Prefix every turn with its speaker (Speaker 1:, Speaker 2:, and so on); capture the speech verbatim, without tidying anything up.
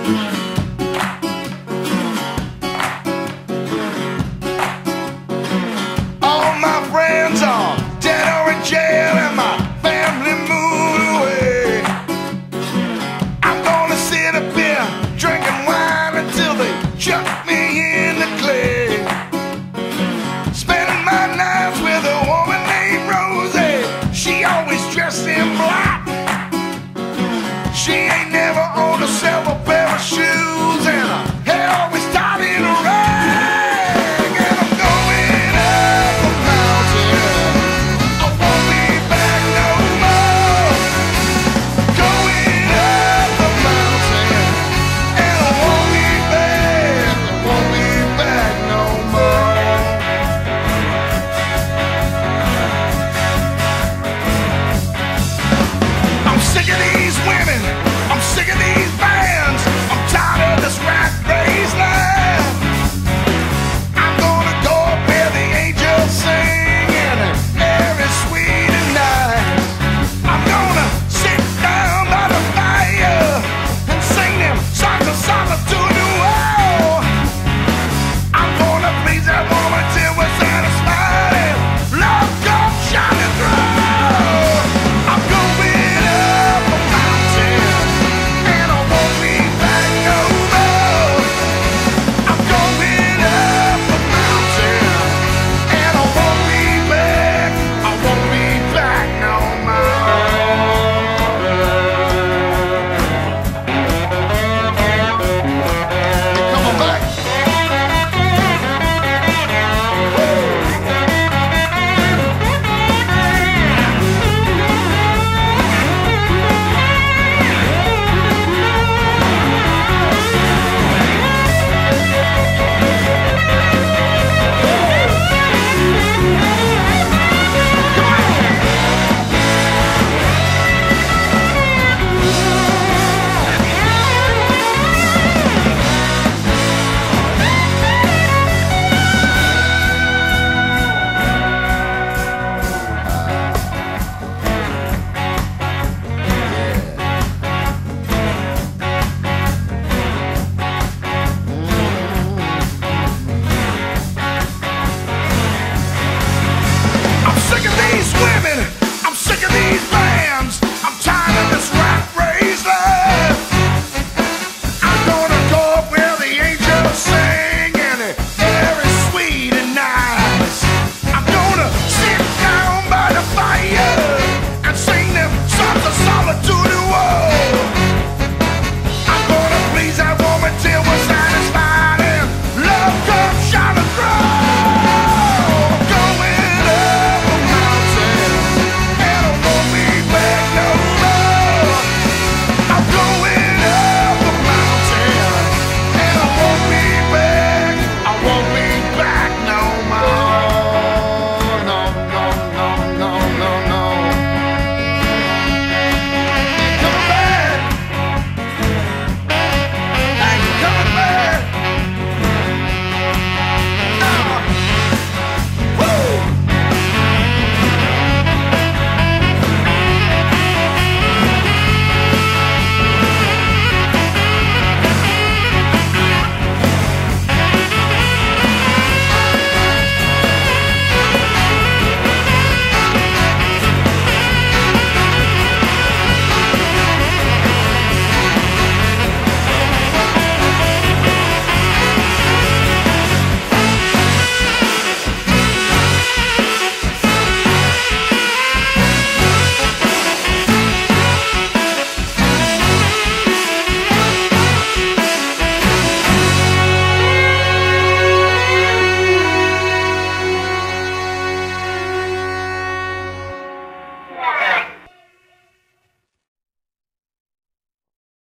Speaker 1: All my friends are dead or in jail, and my family moved away. I'm gonna sit up here drinking wine until they chuck me in the clay. Spending my nights with a woman named Rosie. She always dressed in black. She ain't never owned a silver